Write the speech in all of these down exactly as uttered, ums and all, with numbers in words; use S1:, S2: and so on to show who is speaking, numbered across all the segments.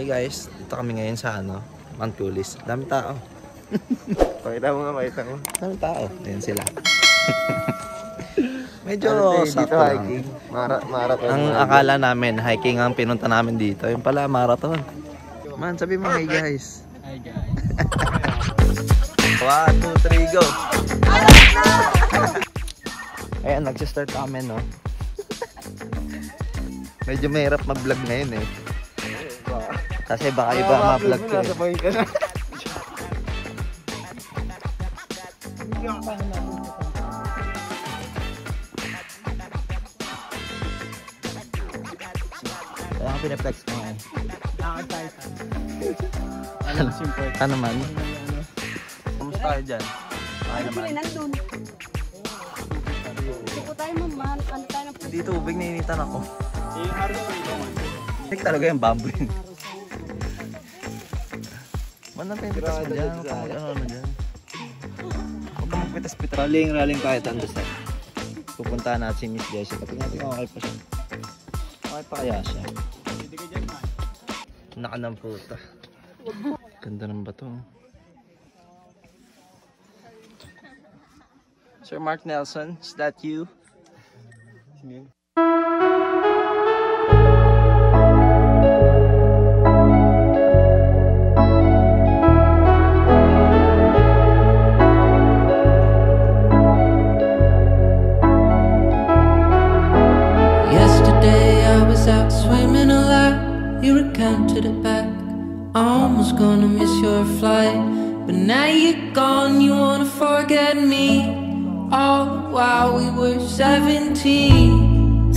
S1: Hey guys, dito kami ngayon sa ano, Mount Kulis. Dami tao.
S2: Pakita mo nga, pakita mo.
S1: Dami tao. Ayan sila. Medyo
S2: Ano, dito
S1: sakto lang.
S2: hiking. Mara marathon.
S1: Ang akala namin, hiking ang pinunta namin dito. Yung pala, marathon. Man, sabi mo, hey guys.
S3: Hi guys.
S1: One, two, three, go! Ayan, nagsistart kami, no? Medyo mahirap mag-vlog ngayon eh. Kasi baka iba ma-vlog ko eh.
S2: Nasa point ka na.
S1: Kaya ako pinaplex mo eh.
S3: Alam mo simple.
S1: Ano naman? Kumusta kayo dyan? Okay naman.
S4: Nandun. Hindi po tayo mamahal. Ano tayo ng
S1: Dito ubig, nainitan ako.
S3: Yung araw ko ito man.
S1: Hindi talaga yung bamboo yun. Manang pinipitas mo dyan. Huwag kang ano ano dyan. Huwag kang magpitas-pitas. Raling-raling kahit ando sa. Pupuntahan natin si Miss Jessica. Tingnan natin kung okay pa siya. Okay pa kaya siya.
S3: Hindi ka dyan man.
S1: Naka ng puta. Ganda ng bato. Sir Mark Nelson, is that you?
S3: Sino yun?
S5: Yesterday I was out swimming a lot. You recounted it back. Almost gonna miss your flight, but now you're gone. You wanna forget me. All while we were seventeen.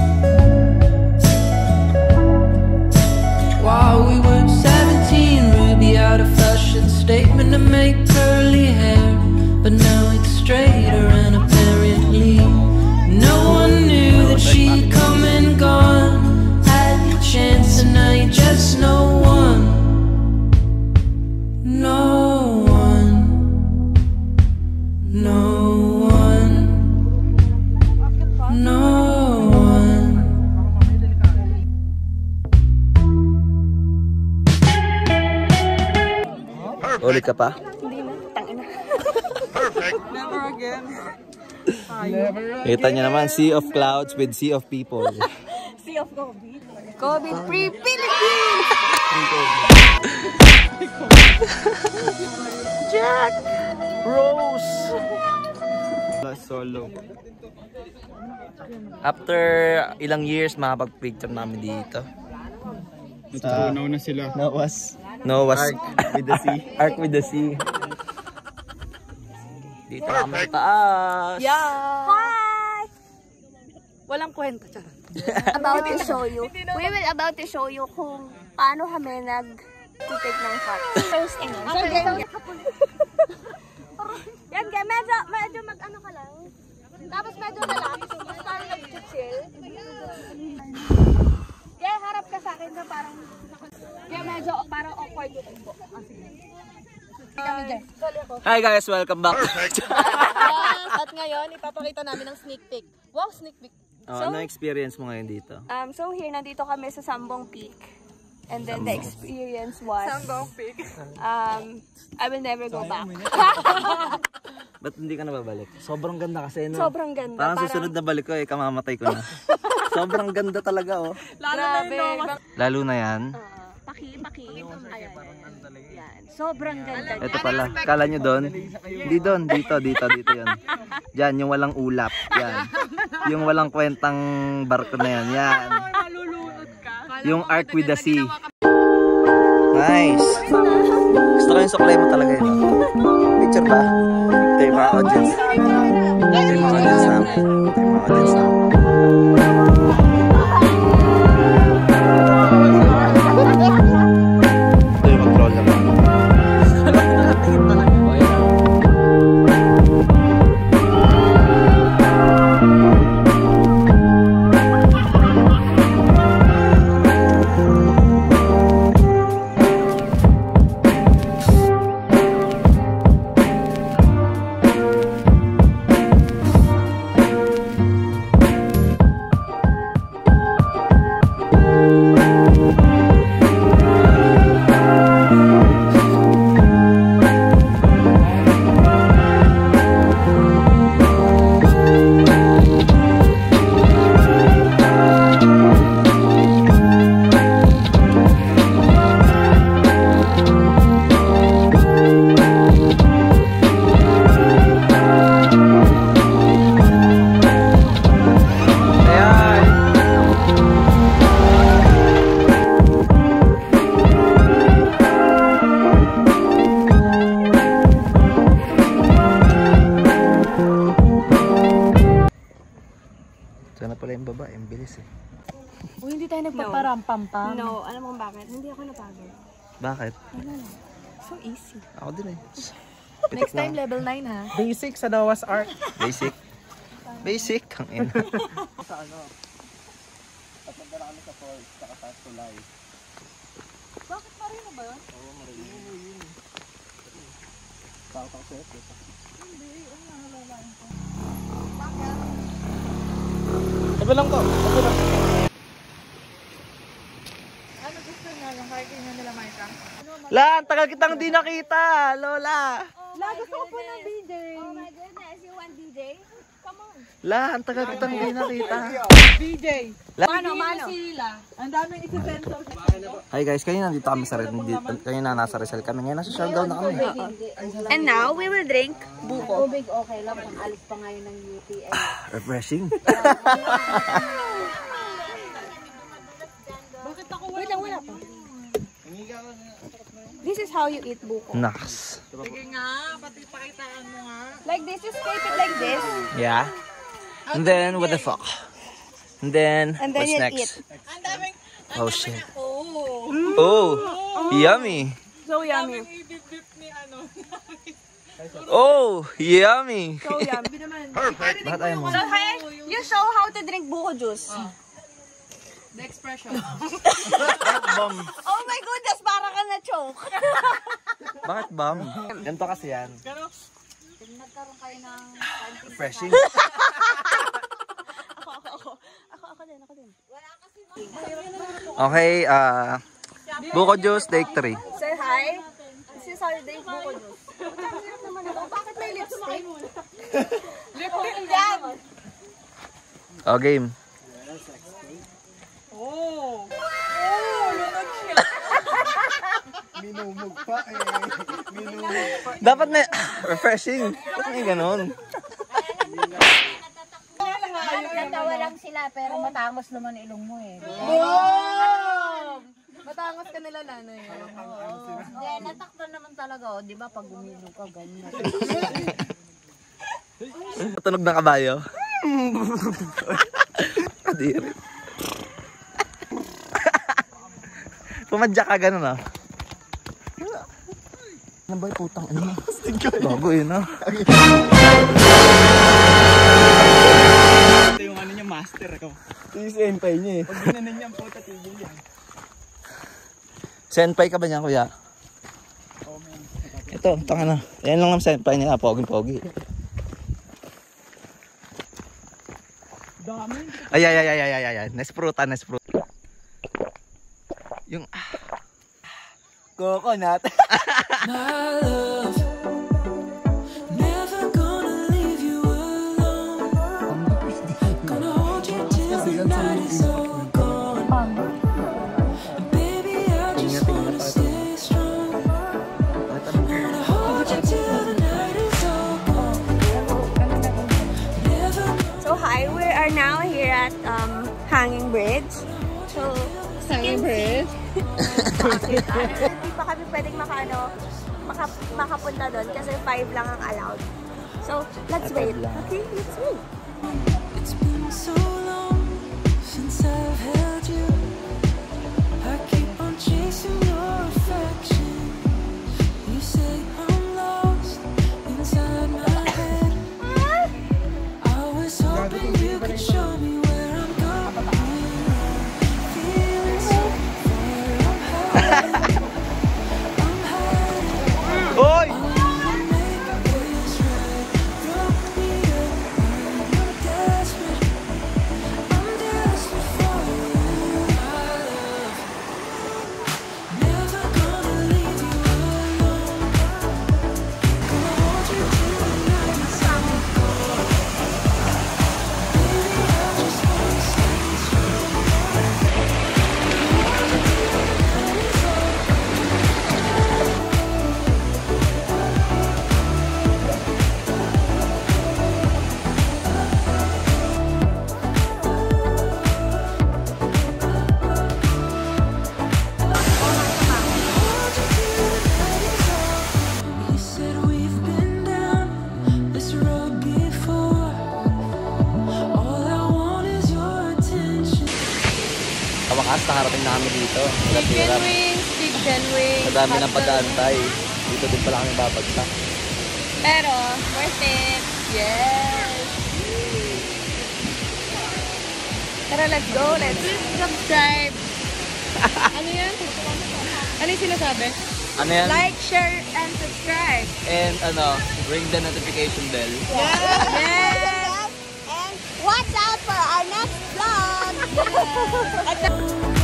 S5: While we were seventeen, Ruby out of fashion, statement to make curly hair, but now it's straighter and apparently no one knew that she'd come and gone. Had the chance and now you just know one. No one. No one. No one.
S1: Ulit ka pa?
S4: Hindi na. Tangina.
S3: Never again.
S1: Kita niyo naman, sea of clouds with sea of people.
S4: Sea of COVID. COVID-free Philippines!
S1: Jack! Rose!
S3: Solo.
S1: After ilang years, makapag-picture namin dito.
S3: Natutunaw na sila.
S1: Noah's Noah's Ark with the sea. Ark with the sea. Dito kami sa taas.
S4: Yeah! Hi! Walang kwenta, charot. About to show you. We will about to show you kung paano kami nag-take ng shot. First, ano? So, yan. Yan, kaya medyo, medyo mag-ano ka lang. Tapos medyo relax. Tapos parang nag-chill. Kaya harap ka sa akin na parang, kaya medyo parang awkward yung upo. Kami dyan.
S1: Hi guys, welcome back.
S4: Yes, at ngayon, ipapakita namin ng sneak peek. Wow, sneak peek.
S1: Oh, ano experience mo ngayon dito?
S4: Um, so here, nandito kami sa Sambong Peak. And then the experience was, Sambong Peak. Um, I will never go back.
S1: Ba't hindi ka na babalik? Sobrang ganda kasi, no?
S4: Sobrang ganda.
S1: Parang susunod na balik ko eh, kamamatay ko na. Sobrang ganda talaga, oh.
S4: Grabe.
S1: Lalo na yan.
S4: Paki, paki. Ayan. Yan. Sobrang ganda.
S1: Ito pala, kala nyo doon? Hindi doon, dito, dito, dito yan. Diyan, yung walang ulap. Yan. Yung walang kwentang barko na yan. Yan. Yung Ark with the Sea. Nice. Gusto ko yung suklay mo talaga yun. Picture ba? Ito yung mga audience. Ito yung mga audience namin. Ito yung mga audience namin. Ito yung mag-roll naman.
S6: Parampam-pam.
S4: No, alam mo bakit? Hindi ako napagod.
S1: Bakit?
S4: Ano lang. So easy.
S1: Ako din eh.
S6: Next time, level nine ha. Basic sa Dawas Art.
S1: Basic. Basic. Ang ina.
S3: Sa ano? Tapunta na kami sa falls, saka sa tulay.
S6: Bakit marino ba yun?
S3: Oo, marino. Oo, yun. Takot ako sa F.
S6: Hindi, ano nga nalalain ko.
S3: Tabi lang to. Tabi lang.
S6: Ano gusto niya yung hiking na nila, Micah?
S1: La, ang tagal kitang di nakita, Lola.
S6: La, gusto ko po ng B J.
S4: Oh my goodness, you want D J? Come on.
S1: La, ang tagal kitang di nakita.
S6: B J.
S4: Mano, mano.
S6: Sila. Ang daming isi-sensor.
S1: Hi guys, kanina nandito kami sa Rizal. Kanina nasa Rizal kami. Ngayon nasa Siargao na kami.
S4: And now, we will drink buko.
S7: Tubig okay lang kung alis pa ngayon ng U T L.
S1: Refreshing.
S6: Bakit ako
S4: Wait lang, wala pa. This is how you eat buko.
S1: Naks.
S6: Sige nga, pati pakitaan mo nga.
S4: Like this, you scrape it like this.
S1: Yeah. And then, what the fuck? And then,
S4: And then
S1: what's
S4: you
S1: next?
S4: eat.
S6: Ang daming,
S1: Oh shit.
S6: oh.
S1: Oh, yummy.
S4: So yummy.
S6: Ibip-bip ni ano.
S1: Oh, yummy.
S4: So yummy.
S1: Bakit ayaw mo?
S4: So, hey, you show how to drink buko juice.
S6: The expression.
S1: Bam.
S4: Oh my goodness, para ka na-choke.
S1: Bakit bam? Ganito kasi yan.
S7: Kung nagkaroon kayo ng
S1: Refreshing.
S4: Ako, ako, ako. Ako, ako din, ako din.
S1: Okay, ah, buko juice, take three.
S4: Say hi. This is how you drink buko juice. Ang sarap naman ito. Bakit may lipstick? Lipstick yan.
S1: Oh, game.
S6: Oh. Oh, lunod siya.
S3: Minumog pa eh. Minumog pa.
S1: Dapat may refreshing. Dapat may ganun.
S7: natawa lang sila pero matangos naman ilong mo eh.
S6: Boom! Matangos ka nila nanay.
S7: Hindi, natakpan naman talaga oh. Di ba pag umilog ka, ganyan.
S1: Tunog ng kabayo. Kadiri. Pumadya ka ganun ah. Ano ba yung putang ano? Bago yun ah.
S3: Ito yung ano niya, master ako.
S1: Ito yung senpai niya eh.
S3: Pag ginanan niya, puta tigil yan.
S1: Senpai ka ba niya kuya?
S3: Oo, man.
S1: Ito, tanga na. Yan lang ang senpai niya. Pogi-pogi.
S3: Dami.
S1: Ay, ay, ay, ay, ay, ay, ay. Nespruta, nespruta. Yung ah. Coconut.
S5: My love, never gonna leave you alone. Gonna hold you till the night is all gone. Baby, I just wanna stay strong. Gonna hold you till the night is all gone. Never.
S4: So hi, we are now here at um, Hanging Bridge. So,
S6: Hanging Bridge?
S4: Hindi pa kami pwedeng makaano, maka, makapunta doon kasi five lang ang allowed. So, let's wait. Okay, let's wait.
S5: It's been so long since I've held you. I keep on chasing your affection. You say I'm lost inside my head. I was hoping you could show me where I'm going. Feeling so far, I'm hiding. I'm hiding.
S1: Oy!
S5: I'll make this right. Broke me up. I'm desperate. I'm desperate for you. I
S1: dito.
S4: Chicken wings, chicken wings.
S1: Madami ng
S4: hotdog.
S1: pag-aantay. Dito din pala kami babagsak.
S4: Pero, worth it. Yes. Tara, let's go. Let's subscribe. Ano yan? Ano yung sinasabi?
S1: Ano yan?
S4: Like, share, and subscribe.
S1: And ano, ring the notification bell.
S4: Yes.
S7: And watch out for our next vlog!
S4: At